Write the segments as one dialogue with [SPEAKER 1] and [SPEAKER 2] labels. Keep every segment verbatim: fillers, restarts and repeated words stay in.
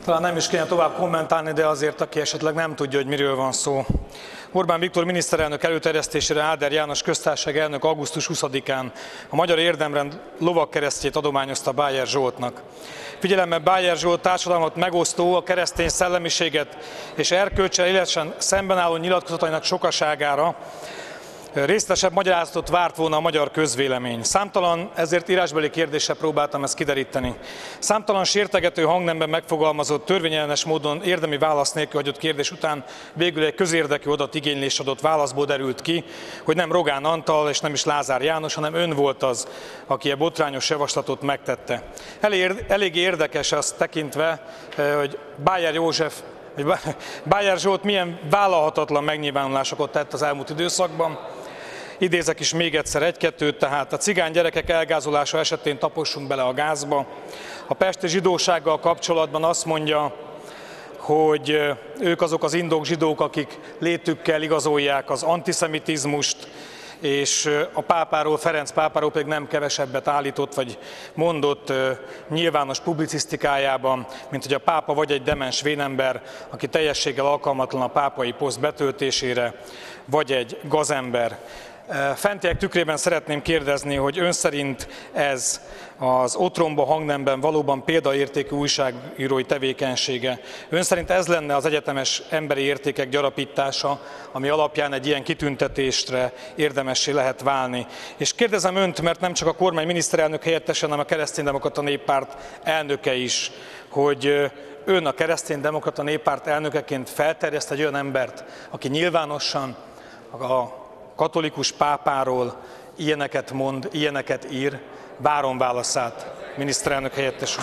[SPEAKER 1] Talán nem is kéne tovább kommentálni, de azért, aki esetleg nem tudja, hogy miről van szó. Orbán Viktor miniszterelnök előterjesztésére Áder János köztársasági elnök augusztus huszadikán a Magyar Érdemrend lovagkeresztjét adományozta Bájer Zsoltnak. Figyelemmel Bájer Zsolt társadalmat megosztó, a keresztény szellemiséget és erkölcsel élesen szemben álló nyilatkozatainak sokaságára részletesebb magyarázatot várt volna a magyar közvélemény. Számtalan, ezért írásbeli kérdéssel próbáltam ezt kideríteni. Számtalan sértegető hangnemben megfogalmazott, törvényellenes módon érdemi válasz nélkül hagyott kérdés után végül egy közérdekű adatigénylés adott válaszból derült ki, hogy nem Rogán Antal és nem is Lázár János, hanem ön volt az, aki a botrányos javaslatot megtette. Elég, elég érdekes azt tekintve, hogy Bájer József Bájer Zsolt milyen vállalhatatlan megnyilvánulásokat tett az elmúlt időszakban. Idézek is még egyszer egy-kettőt, tehát a cigány gyerekek elgázolása esetén tapossunk bele a gázba. A pesti zsidósággal kapcsolatban azt mondja, hogy ők azok az indok zsidók, akik létükkel igazolják az antiszemitizmust, és a pápáról, Ferenc pápáról pedig nem kevesebbet állított, vagy mondott nyilvános publicisztikájában, mint hogy a pápa vagy egy demens vénember, aki teljességgel alkalmatlan a pápai poszt betöltésére, vagy egy gazember. Fentiek tükrében szeretném kérdezni, hogy ön szerint ez az otromba hangnemben valóban példaértékű újságírói tevékenysége. Ön szerint ez lenne az egyetemes emberi értékek gyarapítása, ami alapján egy ilyen kitüntetésre érdemessé lehet válni. És kérdezem önt, mert nem csak a kormány miniszterelnök helyettese, hanem a Kereszténydemokrata Néppárt elnöke is, hogy ön a Kereszténydemokrata Néppárt elnökeként felterjeszt egy olyan embert, aki nyilvánosan a katolikus pápáról ilyeneket mond, ilyeneket ír. Várom válaszát, miniszterelnök helyettes úr.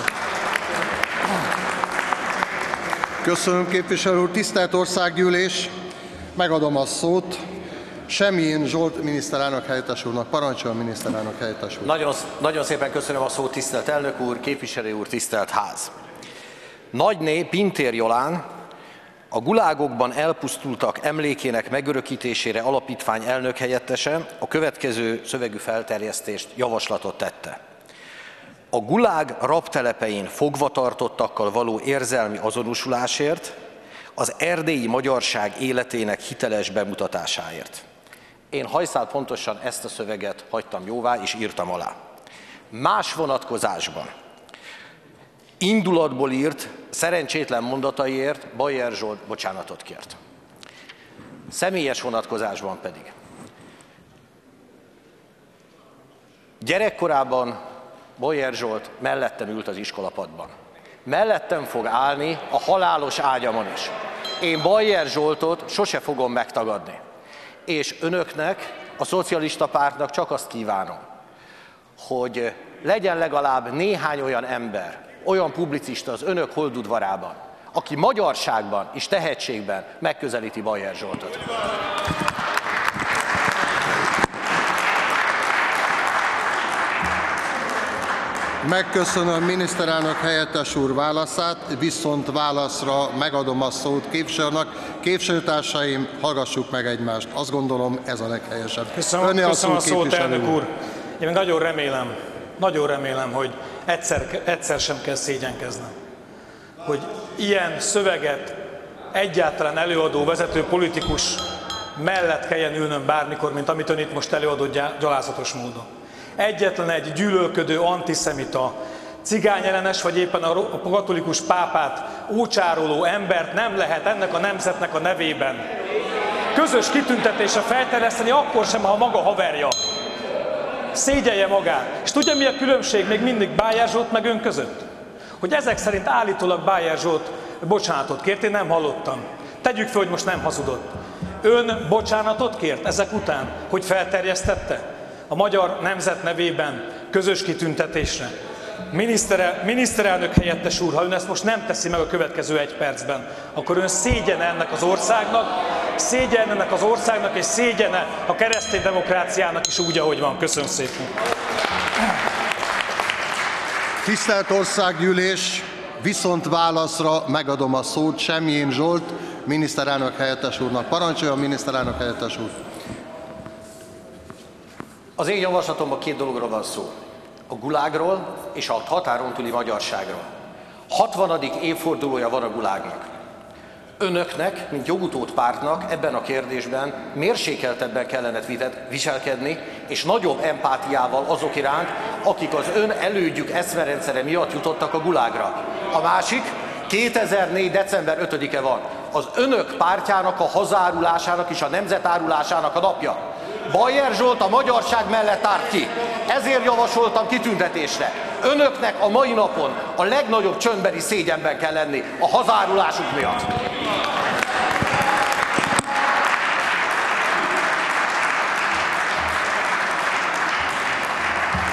[SPEAKER 2] Köszönöm, képviselő úr. Tisztelt Országgyűlés, megadom a szót Semjén Zsolt miniszterelnök helyettes úrnak. Parancsoljon, miniszterelnök helyettes úr.
[SPEAKER 3] Nagyon, nagyon szépen köszönöm a szót, tisztelt elnök úr, képviselő úr, tisztelt ház. Nagyné Pintér Jolán, a gulágokban elpusztultak emlékének megörökítésére alapítvány elnökhelyettese a következő szövegű felterjesztést, javaslatot tette. A gulág rabtelepein fogvatartottakkal való érzelmi azonosulásért, az erdélyi magyarság életének hiteles bemutatásáért. Én hajszál pontosan ezt a szöveget hagytam jóvá és írtam alá. Más vonatkozásban indulatból írt, szerencsétlen mondataiért Bájer Zsolt bocsánatot kért. Személyes vonatkozásban pedig. Gyerekkorában Bájer Zsolt mellettem ült az iskolapadban. Mellettem fog állni a halálos ágyamon is. Én Bájer Zsoltot sose fogom megtagadni. És önöknek, a szocialista pártnak csak azt kívánom, hogy legyen legalább néhány olyan ember, olyan publicista az önök holdudvarában, aki magyarságban és tehetségben megközelíti Bájer Zsoltot.
[SPEAKER 2] Megköszönöm miniszterelnök helyettes úr válaszát, viszont válaszra megadom a szót képviselőnek. Képviselőtársaim, hallgassuk meg egymást. Azt gondolom, ez a leghelyesebb.
[SPEAKER 1] Köszönöm,
[SPEAKER 2] Önné a
[SPEAKER 1] köszönöm
[SPEAKER 2] szó,
[SPEAKER 1] a szót, elnök úr. Én nagyon remélem, nagyon remélem, hogy egyszer, egyszer sem kell szégyenkeznem, hogy ilyen szöveget egyáltalán előadó vezető politikus mellett kelljen ülnöm bármikor, mint amit ön itt most előadott gyalázatos módon. Egyetlen egy gyűlölködő, antiszemita, cigányellenes vagy éppen a katolikus pápát ócsároló embert nem lehet ennek a nemzetnek a nevében közös kitüntetésre felterjeszteni, akkor sem, ha maga haverja. Szégyelje magát. És tudja, mi a különbség még mindig Bájer Zsolt meg ön között? Hogy ezek szerint állítólag Bájer Zsolt bocsánatot kért, én nem hallottam. Tegyük fel, hogy most nem hazudott. Ön bocsánatot kért ezek után, hogy felterjesztette a magyar nemzet nevében közös kitüntetésre? Minisztere, miniszterelnök helyettes úr, ha ön ezt most nem teszi meg a következő egy percben, akkor ön szégyene ennek az országnak, szégyene ennek az országnak, és szégyene a keresztény demokráciának is úgy, ahogy van. Köszönöm szépen.
[SPEAKER 2] Tisztelt Országgyűlés, viszont válaszra megadom a szót Semjén Zsolt miniszterelnök helyettes úrnak. Parancsoljon, miniszterelnök helyettes úr.
[SPEAKER 3] Az én javaslatomban két dologról van szó. A gulágról és a határon túli magyarságról. hatvanadik évfordulója van a gulágnak. Önöknek, mint jogutód pártnak ebben a kérdésben mérsékeltebben kellene viselkedni, és nagyobb empátiával azok iránt, akik az ön elődjük eszmerendszere miatt jutottak a gulágra. A másik, kétezer-négy. december ötödike van. Az önök pártjának a hazárulásának és a nemzetárulásának a napja. Bajer Zsolt a magyarság mellett árt ki. Ezért javasoltam kitüntetésre. Önöknek a mai napon a legnagyobb csöndbeli szégyenben kell lenni a hazárulásuk miatt.